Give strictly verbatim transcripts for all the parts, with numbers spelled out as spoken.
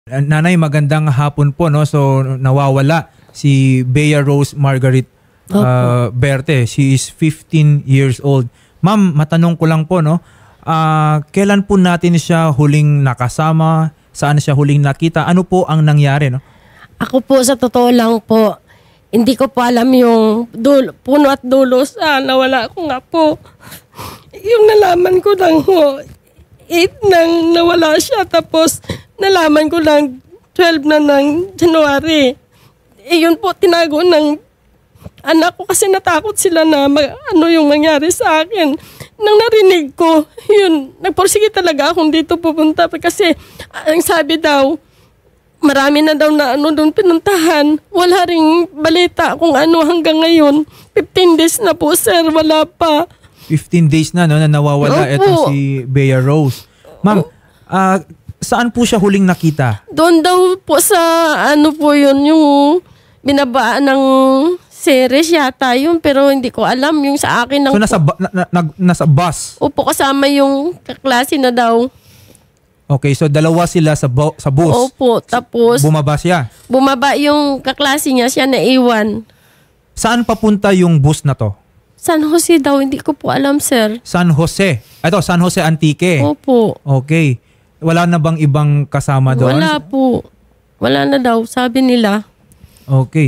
Nanay, magandang hapon po, no? So nawawala si Bea Rose Margaret uh, Berte. She is fifteen years old. Ma'am, matanong ko lang po, no? Uh, kailan po natin siya huling nakasama? Saan siya huling nakita? Ano po ang nangyari, no? Ako po, sa totoo lang po, hindi ko po alam yung dulo, puno at dulo sa nawala ko nga po. Yung nalaman ko lang ho, eight nang nawala siya, tapos nalaman ko lang twelve na ng January. Eh yun po, tinago ng anak ko kasi natakot sila na mag, ano yung mangyari sa akin. Nang narinig ko, yun, nagporsige talaga akong dito pupunta kasi ang sabi daw, marami na daw na ano doon pinuntahan. Wala ring balita kung ano hanggang ngayon. fifteen days na po, sir, wala pa. fifteen days na, no, na nawawala itong si Bea Rose. Ma'am, uh, saan po siya huling nakita? Doon daw po sa ano po yun, yung binabaan ng series yata yun, pero hindi ko alam yung sa akin. So nasa, na, na, na, nasa bus? Opo, kasama yung kaklase na daw. Okay, so dalawa sila sa, bo, sa bus? Opo, tapos bumaba siya? Bumaba yung kaklase niya, siya naiwan. Saan papunta yung bus na to? San Jose daw, hindi ko po alam, sir. San Jose? Ito, San Jose Antique? Opo. Okay. Wala na bang ibang kasama doon? Wala po. Wala na daw, sabi nila. Okay.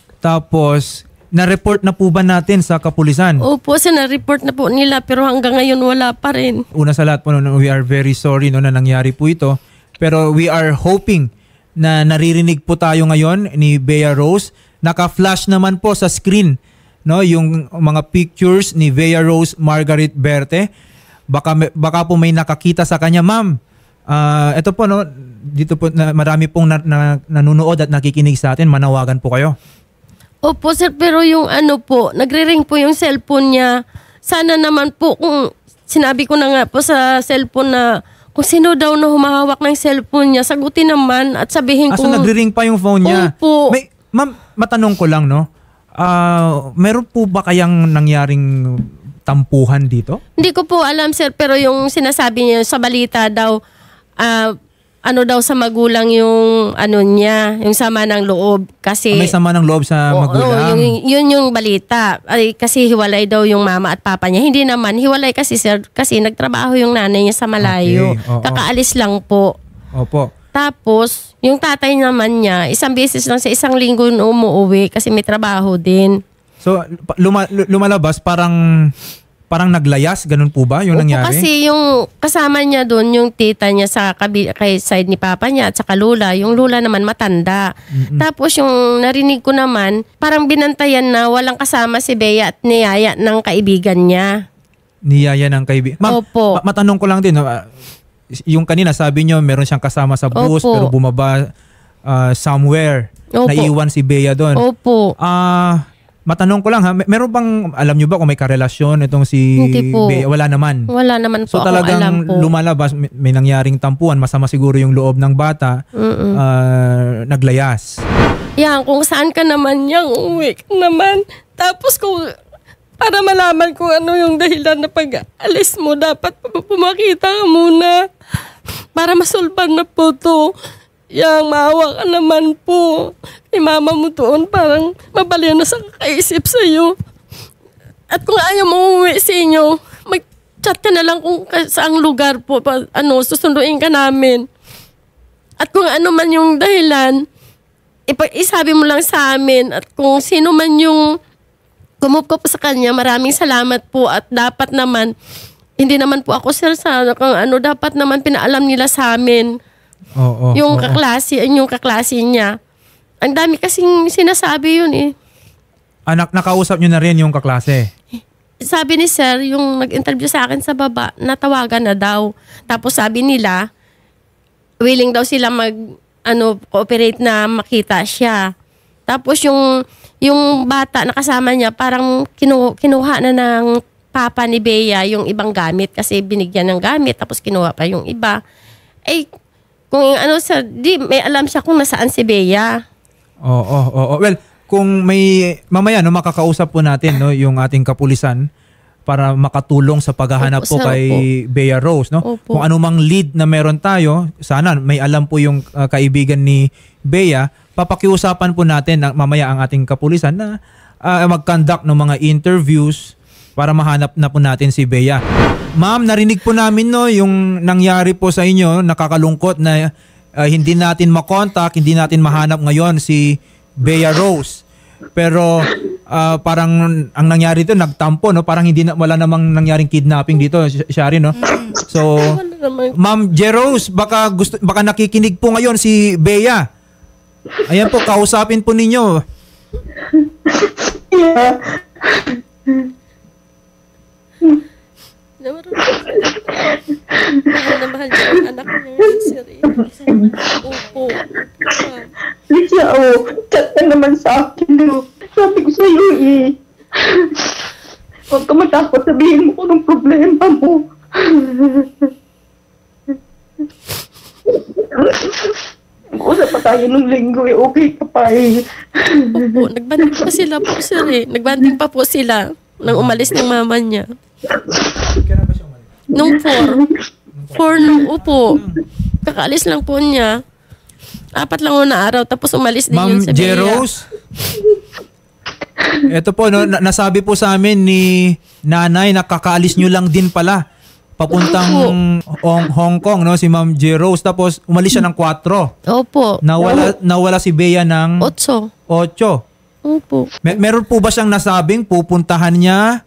Tapos, na-report na po ba natin sa kapulisan? Opo, sir, na-report na po nila pero hanggang ngayon wala pa rin. Una sa lahat po, no, we are very sorry no, na nangyari po ito. Pero we are hoping na naririnig po tayo ngayon ni Bea Rose. Naka-flash naman po sa screen, no, yung mga pictures ni Bea Rose Margaret Berte. Baka, baka po may nakakita sa kanya, ma'am. Uh, ito po, no, dito po na, marami pong na, na, nanunood at nakikinig sa atin. Manawagan po kayo. Opo, sir, pero yung ano po, nagre-ring po yung cellphone niya. Sana naman po, kung sinabi ko na nga po sa cellphone na kung sino daw na humahawak ng cellphone niya, sagutin naman at sabihin ah, kung... So nagre-ring pa yung phone niya? Opo. May, ma'am, matanong ko lang, no? Uh, meron po ba kayang nangyaring tampuhan dito? Hindi ko po alam, sir, pero yung sinasabi niya sa balita daw, uh, ano daw sa magulang yung ano niya, yung sama ng loob. Kasi ah, may sama ng loob sa oh, magulang? Oh, yung, yun yung balita. Ay, kasi hiwalay daw yung mama at papa niya. Hindi naman, hiwalay kasi, sir, kasi nagtrabaho yung nanay niya sa malayo. Okay. Oh, kakaalis lang po. Opo. Tapos, yung tatay naman niya, isang beses lang sa isang linggo umuwi kasi may trabaho din. So, luma, lumalabas parang parang naglayas, ganun po ba yung Opo, nangyari? kasi yung kasama niya doon, yung tita niya sa kabi, kay side ni papa niya at saka lula, yung lula naman matanda. Mm-hmm. Tapos yung narinig ko naman, parang binantayan na walang kasama si Bea at niyaya ng kaibigan niya. Niyaya ng kaibigan. Ma'am, Opo. ma- matanong ko lang din, no? Yung kanina sabi niyo meron siyang kasama sa bus. Opo. Pero bumaba uh, somewhere. Opo. Naiwan si Bea doon. Opo. Ah, uh, matanong ko lang ha, mer- meron bang alam niyo ba kung may karelasyon itong si Bea? Wala naman. Wala naman po. So talagang alam po. lumalabas, may, may nangyaring tampuan, masama siguro yung loob ng bata, uh, naglayas. Yan, kung saan ka naman yang uwi ka naman. Tapos kung para malaman kung ano yung dahilan na pag-alis mo, dapat pumakita ka muna para masulban na po to. Yang maawa ka naman po. Kay mama mo doon, parang mabaliw na sa kakaisip sa'yo. At kung ayaw mo umuwi sa inyo, mag-chat ka na lang kung saang lugar po, pa, ano, susunduin ka namin. At kung ano man yung dahilan, ipag-isabi mo lang sa amin. At kung sino man yung gumup ko po sa kanya, maraming salamat po. At dapat naman, hindi naman po ako, sir, sa kung ano, dapat naman pinaalam nila sa amin. Oh, oh, yung oh, kaklase, yung kaklase niya. Ang dami kasing sinasabi yun eh. Anak, nakausap niyo na rin yung kaklase? Sabi ni sir, yung nag-interview sa akin sa baba, natawagan na daw. Tapos sabi nila, willing daw sila mag, ano, cooperate na makita siya. Tapos yung, yung bata na kasama niya, parang kinu, kinuha na ng papa ni Bea yung ibang gamit kasi binigyan ng gamit, tapos kinuha pa yung iba. Eh, kung ano sir, di may alam siya kung nasaan si Bea. Oo, oo, oo. Well, kung may mamaya no makakausap po natin no yung ating kapulisan para makatulong sa paghahanap Opo, po sir, kay Bea Rose, no? Opo. Kung anumang lead na meron tayo, sana may alam po yung uh, kaibigan ni Bea, papakiusapan po natin na, mamaya ang ating kapulisan na uh, mag-conduct ng mga interviews para mahanap na po natin si Bea. Ma'am, narinig po namin no yung nangyari po sa inyo, nakakalungkot na uh, hindi natin makontak, hindi natin mahanap ngayon si Bea Rose. Pero uh, parang ang nangyari dito nagtampo, no, parang hindi na, wala namang nangyaring kidnapping dito, Shari, no. So Ma'am Jerose, baka gusto baka nakikinig po ngayon si Bea. Ayan po, kausapin po ninyo. Yeah. Mahal na mahal niya ang anak niya yun, sir. Opo. Lydia, oh, chat ka naman sa akin, oh. Sabi ko sa'yo, eh. Huwag ka matakot, sabihin mo kung anong problema mo. Usap pa tayo nung linggo, eh. Okay ka pa, eh. Opo, nagbanding pa sila po, sir, eh. Nagbanding pa po sila nang umalis ng mama niya. Nung four. Four nung upo. Kakaalis lang po niya. Apat lang na araw, tapos umalis din yun Ma'am sa Bea. Jerose, ito po, no, na- nasabi po sa amin ni nanay na kakaalis nyo lang din pala papuntang Hong, Hong Kong, no, si Ma'am Jerose. Tapos umalis siya ng kwatro. Opo. Nawala, nawala si Bea ng Otso. otso. Opo. Mer- meron po ba siyang nasabing pupuntahan niya?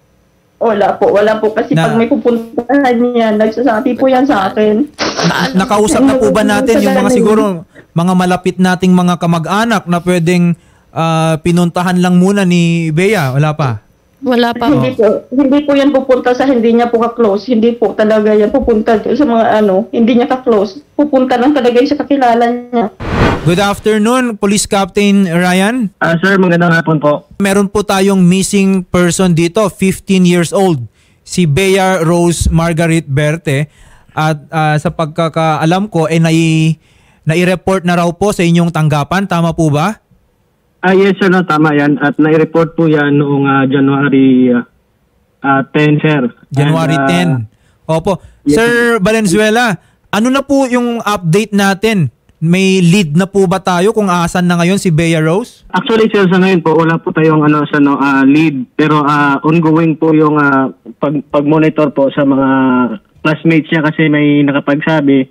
Wala po, wala po. Kasi Na- pag may pupuntahan niya, nagsasabi po yan sa akin. Na- nakausap na po ba natin yung mga siguro mga malapit nating mga kamag-anak na pwedeng ah, pinuntahan lang muna ni Bea? Wala pa? Wala pa. Hindi po, hindi po yan pupunta sa hindi niya po ka-close. Hindi po talaga yan pupunta sa mga ano, hindi niya ka-close. Pupunta lang talaga yung sa kakilala niya. Good afternoon, Police Captain Ryan. Ah, sir, magandang hapon po. Meron po tayong missing person dito, fifteen years old. Si Bea Rose Margaret Berte. At ah, sa pagkakaalam ko, eh, nai, nai-report na raw po sa inyong tanggapan. Tama po ba? Ah, yes, sir, no, tama yan. At nai-report po yan noong ah, January ah, ah, ten, sir. January And, ah, ten. Opo. yes, Sir Valenzuela, ano na po yung update natin? May lead na po ba tayo kung asan na ngayon si Bea Rose? Actually, sir, sa ngayon po, wala po tayong ano, sa, no, ah, lead. Pero ah, ongoing po yung ah, pag, pag-monitor po sa mga classmates niya kasi may nakapagsabi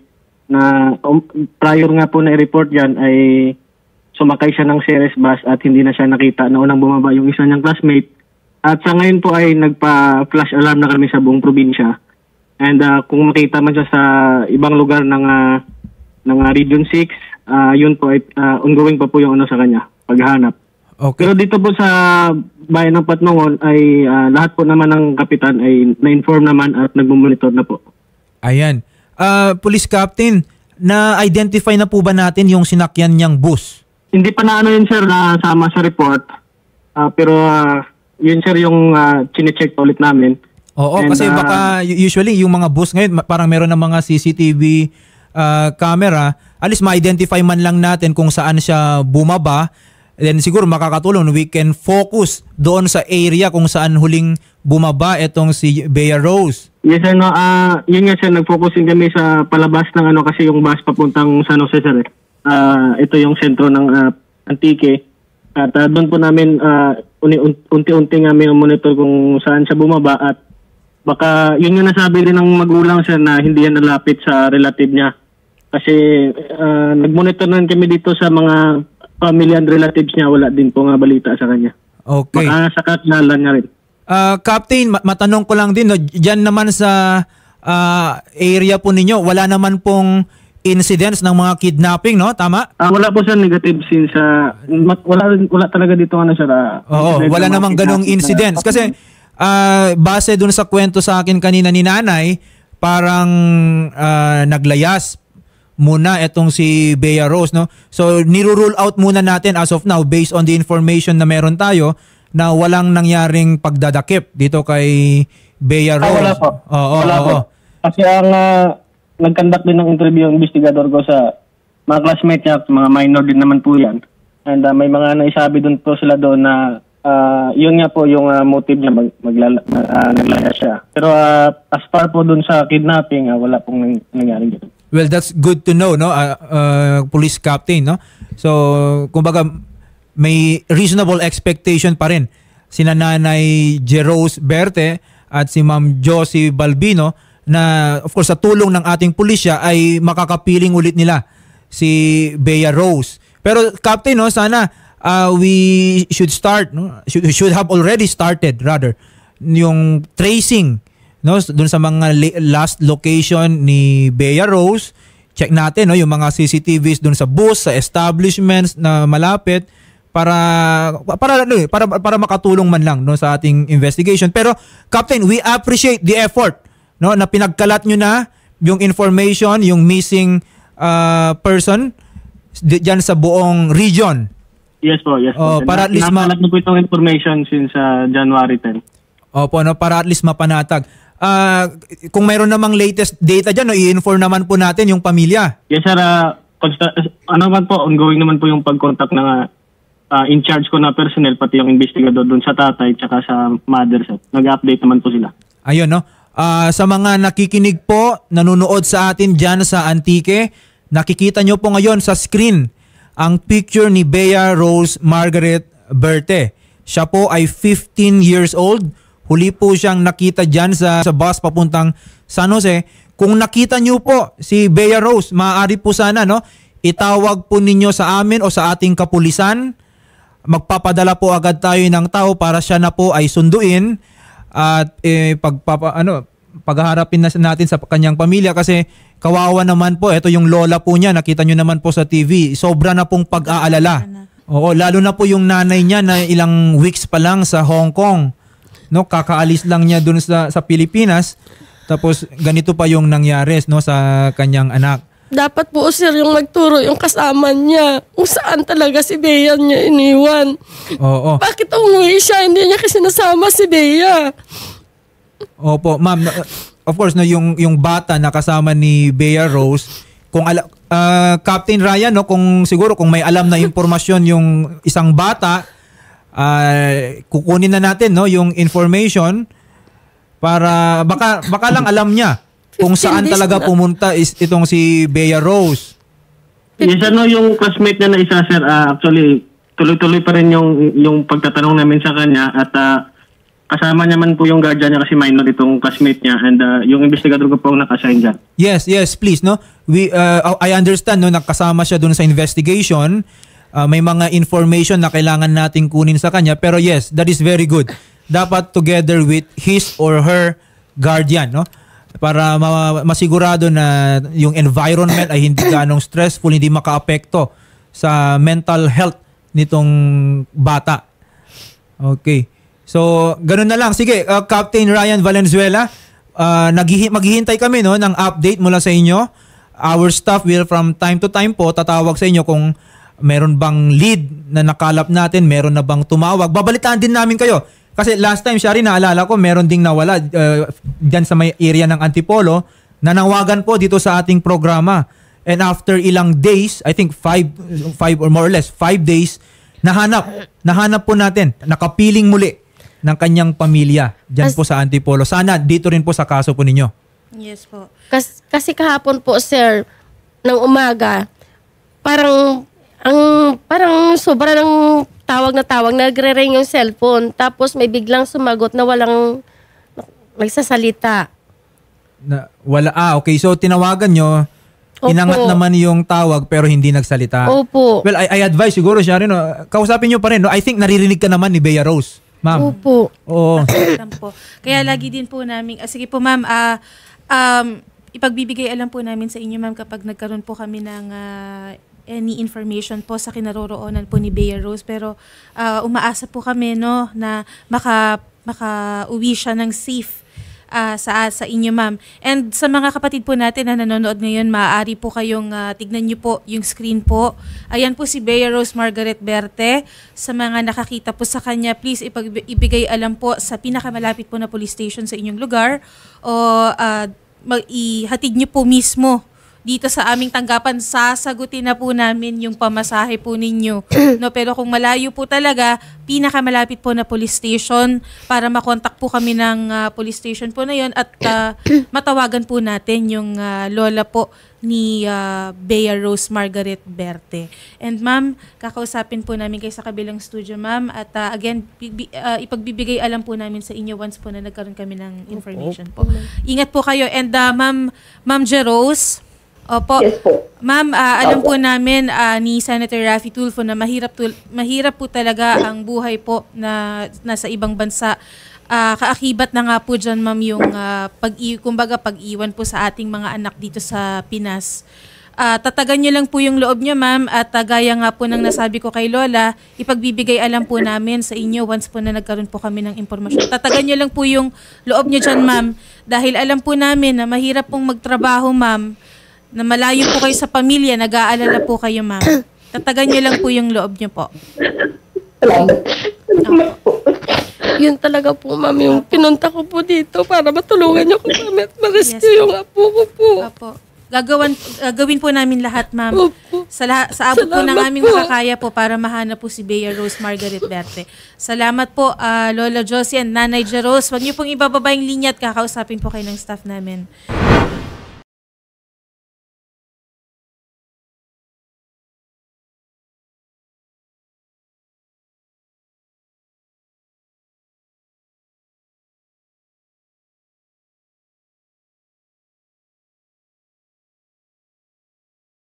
na um, prior nga po na i-report yan ay sumakay siya ng Ceres bus at hindi na siya nakita na unang bumaba yung isa niyang classmate. At sa ngayon po ay nagpa-flash alarm na kami sa buong probinsya. And ah, kung makita man siya sa ibang lugar ng ah, ng uh, Region six, uh, yun po ay uh, ongoing pa po yung ano sa kanya, paghahanap. Okay. Pero dito po sa bayan ng Patnongon ay uh, lahat po naman ng kapitan ay na-inform naman at nagmumonitor na po. Ayan. Ah, Police Captain, na-identify na po ba natin yung sinakyan niyang bus? Hindi pa na ano yun, sir, na sama sa report. Uh, pero uh, yun, sir, yung uh, chine-check ulit namin. Oo, And, kasi uh, baka usually yung mga bus ngayon, ma- parang meron ng mga C C T V uh, camera, at least ma-identify man lang natin kung saan siya bumaba. Then siguro makakatulong, we can focus doon sa area kung saan huling bumaba itong si Bea Rose. Yes, sir, no, uh, yun nga, sir, nag-focus din kami sa palabas ng ano kasi yung bus papuntang San Jose, sir. Eh. Uh, ito yung sentro ng uh, Antique. At uh, doon po namin uh, unti-unti nga monitor kung saan siya bumaba at baka yun yung nasabi rin ng magulang, sir, na hindi yan nalapit sa relative niya. Kasi uh, nag-monitor na kami dito sa mga family and relatives niya, wala din po nga balita sa kanya. Okay. Baka sa kakilala niya rin. Uh, Captain, ma- matanong ko lang din, no, dyan naman sa uh, area po ninyo, wala naman pong incidents ng mga kidnapping, no? Tama? Ah, wala po siya negative since uh, wala wala talaga dito ano siya. Oo, wala namang ganong incidents. Kasi uh, base dun sa kwento sa akin kanina ni nanay, parang uh, naglayas muna itong si Bea Rose, no? So nirurule out muna natin as of now based on the information na meron tayo na walang nangyaring pagdadakip dito kay Bea Rose. Ah, wala po. Oo, wala oo. po. Kasi ang uh, nag-conduct din ng interview ang investigador ko sa mga classmates niya, mga minor din naman po yan. And uh, may mga naisabi doon po sila doon na ah, yun nga po yung ah, motive niya, mag, maglala, mag, ah, naglaya siya. Pero ah, as far po dun sa kidnapping, ah, wala pong nang, nangyari dito. Well, that's good to know, no? Uh, uh, police captain, no? So, kumbaga, may reasonable expectation pa rin sina Nanay Jerose Berte at si Ma'am Josie Balbino na, of course, sa tulong ng ating pulisya ay makakapiling ulit nila si Bea Rose. Pero, Captain, no, sana uh, we should start, no? Should, should have already started, rather, yung tracing, no, doon sa mga last location ni Bea Rose. Check natin, no, yung mga C C T Vs doon sa bus, sa establishments na malapit para para ano, eh, para para makatulong man lang, no, sa ating investigation. Pero Captain, we appreciate the effort, no, na pinagkalat nyo na yung information, yung missing uh, person diyan sa buong region. Yes po, yes Oh, po. para at least ma- Nakalat na po itong information since uh, January tenth. Opo, no, para at least mapanatag. Ah, kung mayroon namang latest data diyan, no, i-inform naman po natin yung pamilya. Yes sir, uh, consta- ano man po, ongoing naman po yung pag-contact ng uh, uh, in charge ko na personnel, pati yung investigador doon sa tatay tsaka sa mother sir. Nag-update naman po sila. Ayun, no. Ah, sa mga nakikinig po, nanonood sa atin diyan sa Antique, nakikita nyo po ngayon sa screen ang picture ni Bea Rose Margaret Berte. Siya po ay fifteen years old. Huli po siyang nakita dyan sa, sa bus papuntang San Jose. Kung nakita nyo po si Bea Rose, maaari po sana, no, itawag po ninyo sa amin o sa ating kapulisan. Magpapadala po agad tayo ng tao para siya na po ay sunduin at eh, pagpapa, ano, paghaharapin na natin sa kanyang pamilya kasi kawawa naman po. Ito yung lola po niya, nakita nyo naman po sa T V. Sobra na pong pag-aalala. Oo, lalo na po yung nanay niya na ilang weeks pa lang sa Hong Kong. No, kakaalis lang niya dun sa sa Pilipinas. Tapos ganito pa yung nangyari, no, sa kanyang anak. Dapat po sir yung magturo yung kasama niya kung saan talaga si Bea niya iniwan. Oo. Bakit umuwi siya? Hindi niya kasi nasama si Bea. Opo, ma'am. Of course, no, yung yung bata na kasama ni Bea Rose, kung ala, uh, Captain Ryan, no, kung siguro kung may alam na impormasyon yung isang bata, uh, kukunin na natin, no, yung information para baka baka lang alam niya kung saan talaga pumunta is itong si Bea Rose. Yes sir, no, yung classmate niya na isa sir, uh, actually tuloy-tuloy pa rin yung yung pagtatanong namin sa kanya at uh, kasama niya man po yung guardian niya kasi minor itong classmate niya and uh, yung investigador ko po ang naka-assign dyan. Yes, yes, please, no. We uh, I understand, no, nakasama siya doon sa investigation. Uh, may mga information na kailangan nating kunin sa kanya, pero yes, that is very good. Dapat together with his or her guardian, no? Para ma- masigurado na yung environment ay hindi ganong stressful, hindi makaapekto sa mental health nitong bata. Okay. So, ganun na lang. Sige, uh, Captain Ryan Valenzuela, uh, naghihi- maghihintay kami, no, ng update mula sa inyo. Our staff will from time to time po tatawag sa inyo kung meron bang lead na nakalap natin, meron na bang tumawag. Babalitaan din namin kayo. Kasi last time, Shari, naalala ko, meron ding nawala uh, dyan sa may area ng Antipolo, nanawagan po dito sa ating programa. And after ilang days, I think five, five or more or less, five days, nahanap. Nahanap po natin. Nakapiling muli ng kanyang pamilya dyan As, po sa Antipolo. Sana dito rin po sa kaso po ninyo. Yes po. Kas, kasi kahapon po sir, ng umaga, parang, ang, parang sobra ng tawag na tawag, nagre-ring yung cellphone. Tapos may biglang sumagot na walang nagsasalita. Na, wala, ah, okay. So tinawagan nyo, Opo. inangat naman yung tawag pero hindi nagsalita. Opo. Well, I, I advise siguro siya rin, no, kausapin nyo pa rin. No? I think naririnig ka naman ni Bea Rose, ma'am. Opo. Oo. Alam po. Kaya lagi din po namin, ah, sige po ma'am, ah, um, ipagbibigay alam po namin sa inyo ma'am kapag nagkaroon po kami ng uh, any information po sa kinaroroonan po ni Bea Rose. Pero uh, umaasa po kami, no, na maka, maka-uwi siya ng safe uh, sa, sa inyo ma'am. And sa mga kapatid po natin na nanonood ngayon, maaari po kayong uh, tignan nyo po yung screen po. Ayan po si Bea Rose Margaret Berte. Sa mga nakakita po sa kanya, please ipag- ibigay alam po sa pinakamalapit po na police station sa inyong lugar o uh, mag- ihatid nyo po mismo dito sa aming tanggapan, sasagutin na po namin yung pamasahe po ninyo. No, pero kung malayo po talaga, pinakamalapit po na police station para makontak po kami ng uh, police station po na yon at uh, matawagan po natin yung uh, lola po ni uh, Bea Rose Margaret Berte. And ma'am, kakausapin po namin kayo sa kabilang studio, ma'am. At uh, again, bi- uh, ipagbibigay alam po namin sa inyo once po na nagkaroon kami ng information po. Ingat po kayo. And uh, ma'am, ma'am Jerose, opo. Yes po. Ma'am, uh, alam po namin uh, ni Senator Raffy Tulfo na mahirap, tul- mahirap po talaga ang buhay po na nasa ibang bansa. Uh, kaakibat na nga po dyan, ma'am, yung uh, pag kumbaga pag-iwan po sa ating mga anak dito sa Pinas. Uh, tatagan nyo lang po yung loob nyo, ma'am, at uh, gaya nga po ng nasabi ko kay Lola, ipagbibigay alam po namin sa inyo once po na nagkaroon po kami ng impormasyon. Tatagan nyo lang po yung loob nyo dyan, ma'am, dahil alam po namin na mahirap pong magtrabaho, ma'am, na malayo po kayo sa pamilya, nag-aalala po kayo, ma'am. Tatagan nyo lang po yung loob nyo po. Salamat. Salamat po. Yun talaga po, ma'am, yung pinunta ko po dito para matulungan niyo ko, ma'am, at ma-rescue Yes. yung apo ko po. Apo. Gagawan, gagawin po namin lahat, ma'am. Opo. Sa, laha- sa abot po ng Salamat aming po. makakaya po para mahanap po si Bea Rose Margaret Berte. Salamat po, ah, Lola Josie and Nanay Jerose. Huwag niyo pong ibababa yung linya at kakausapin po kayo ng staff namin.